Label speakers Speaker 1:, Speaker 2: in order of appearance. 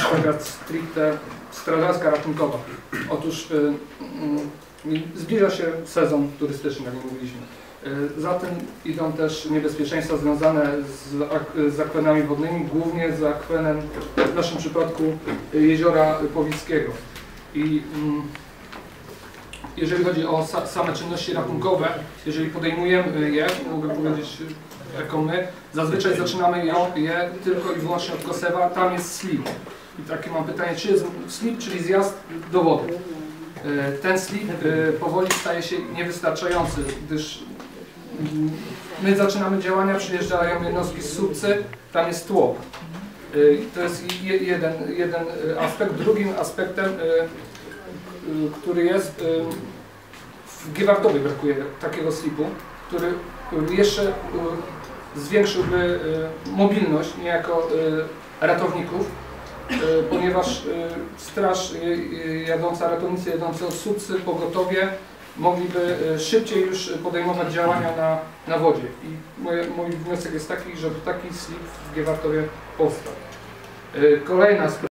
Speaker 1: kwestia stricte strażacka, ratunkowa. Otóż zbliża się sezon turystyczny, jak mówiliśmy. Za tym idą też niebezpieczeństwa związane z akwenami wodnymi, głównie z akwenem, w naszym przypadku, jeziora Powickiego. I jeżeli chodzi o same czynności ratunkowe, jeżeli podejmujemy je, mogę powiedzieć jako my, zazwyczaj zaczynamy je tylko i wyłącznie od Kosewa, tam jest slip. I takie mam pytanie, czy jest slip, czyli zjazd do wody. Ten slip powoli staje się niewystarczający, gdyż my zaczynamy działania, przyjeżdżają jednostki z Słupcy, tam jest tłok. To jest jeden aspekt. Drugim aspektem, który jest, w Giewartowie brakuje takiego slipu, który jeszcze zwiększyłby mobilność niejako ratowników, ponieważ straż jadąca, ratownicy jadący od Słupcy, pogotowie mogliby szybciej już podejmować działania na wodzie. I mój wniosek jest taki, żeby taki slip w Giewartowie powstał. Kolejna sprawa.